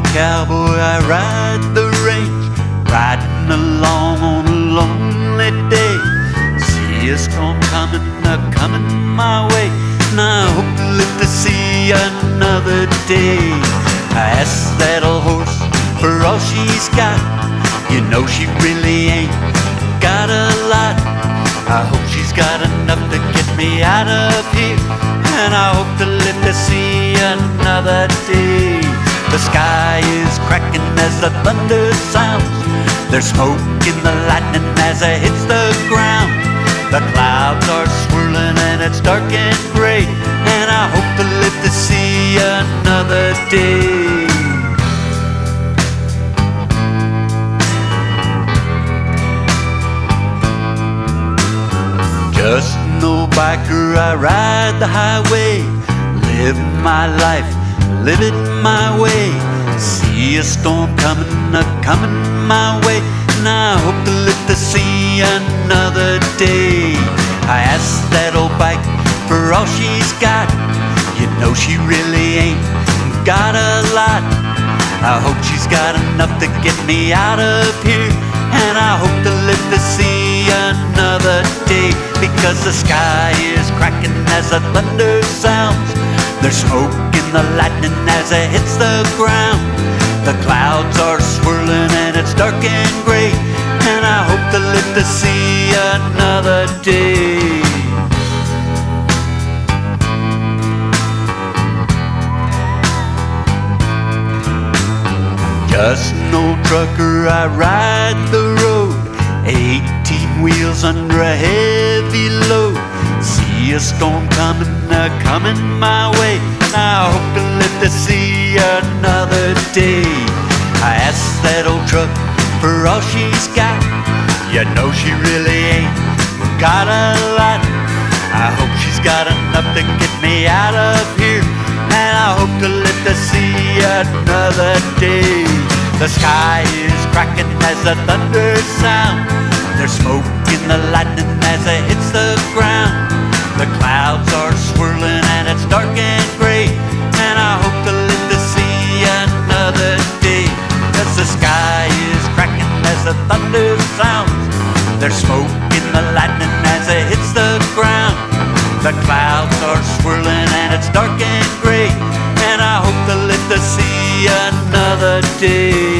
cowboy, I ride the range, riding along on a lonely day. See a storm coming, coming my way, and I hope to live to see another day. I asked that old horse for all she's got. You know she really ain't got a lot. I hope she's got enough to get me out of here, and I hope to live to see another day. The sky is cracking as the thunder sounds. There's smoke in the lightning as it hits the ground. The clouds are swirling and it's dark and gray, and I hope to live to see another day. Just an old biker, I ride the highway, living my life, live it my way. See a storm coming, coming my way, and I hope to live to see another day. I asked that old bike for all she's got. You know she really ain't got a lot. I hope she's got enough to get me out of here, and I hope to live to see another day. Because the sky is cracking as the thunder sounds. There's smoke in the lightning as it hits the ground. The clouds are swirling and it's dark and gray, and I hope to live to see another day. Just an old trucker, I ride the road, 18 wheels under a heavy load. See a storm coming, coming my way, and I hope to live to see another day. I asked that old truck for all she's got. You know she really ain't got a lot. I hope she's got enough to get me out of here, and I hope to live to see another day. The sky is cracking as the thunder sounds. There's smoke in the lightning as it hits the ground. The clouds are swirling and it's dark and gray, and I hope to live to see another day. Cause the sky is cracking as the thunder sounds. There's smoke in the lightning as it hits the ground. The clouds are swirling and it's dark and gray, and I hope to live to see another day.